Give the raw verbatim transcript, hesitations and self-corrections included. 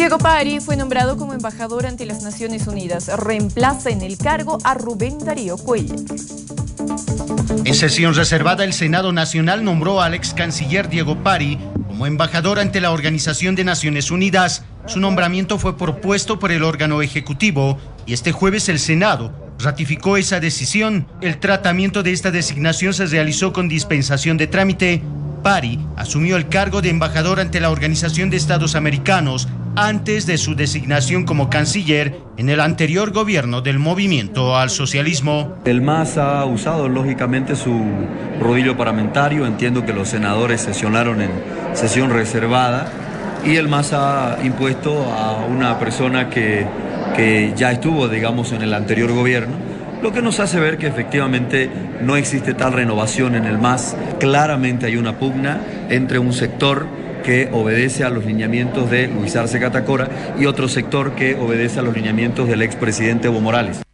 Diego Pari fue nombrado como embajador ante las Naciones Unidas. Reemplaza en el cargo a Rubén Darío Cuellar. En sesión reservada, el Senado Nacional nombró al ex canciller Diego Pari como embajador ante la Organización de Naciones Unidas. Su nombramiento fue propuesto por el órgano ejecutivo y este jueves el Senado ratificó esa decisión. El tratamiento de esta designación se realizó con dispensación de trámite. Pari asumió el cargo de embajador ante la Organización de Estados Americanos antes de su designación como canciller en el anterior gobierno del Movimiento al Socialismo. El M A S ha usado lógicamente su rodillo parlamentario. Entiendo que los senadores sesionaron en sesión reservada y el M A S ha impuesto a una persona que, que ya estuvo, digamos, en el anterior gobierno, lo que nos hace ver que efectivamente no existe tal renovación en el M A S. Claramente hay una pugna entre un sector que obedece a los lineamientos de Luis Arce Catacora y otro sector que obedece a los lineamientos del expresidente Evo Morales.